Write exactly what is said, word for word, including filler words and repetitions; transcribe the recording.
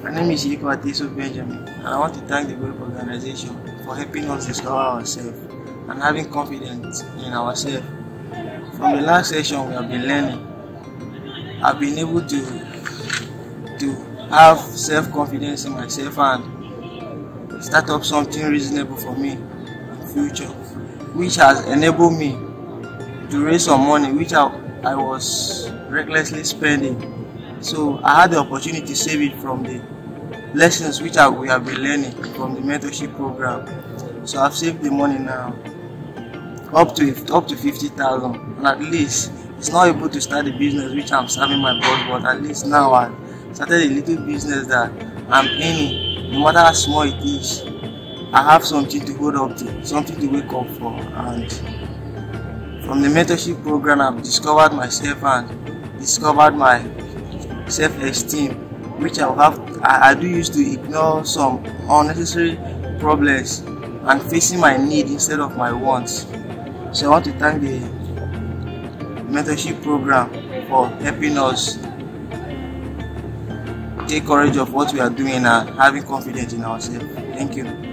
My name is W E P Story of Benjamin, and I want to thank the W E P organization for helping us discover ourselves and having confidence in ourselves. From the last session we have been learning, I've been able to to have self-confidence in myself and start up something reasonable for me in future, which has enabled me to raise some money which I, I was recklessly spending. So I had the opportunity to save it from the lessons which I, we have been learning from the mentorship program. So I've saved the money now up to up to fifty thousand, and at least it's not able to start the business which I'm serving my boss, but at least now I started a little business that I'm earning. No matter how small it is, I have something to hold up to, something to wake up for. And from the mentorship program, I've discovered myself and discovered my self-esteem, which I have I, I do used to ignore some unnecessary problems and facing my need instead of my wants. So I want to thank the mentorship program for helping us take courage of what we are doing and having confidence in ourselves. Thank you.